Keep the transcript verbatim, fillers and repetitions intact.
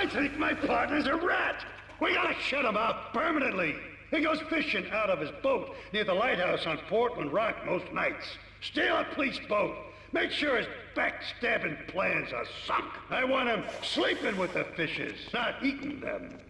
think my partner's a rat. We gotta shut him out permanently. He goes fishing out of his boat near the lighthouse on Portland Rock most nights. Steal a police boat. Make sure his backstabbing plans are sunk. I want him sleeping with the fishes, not eating them.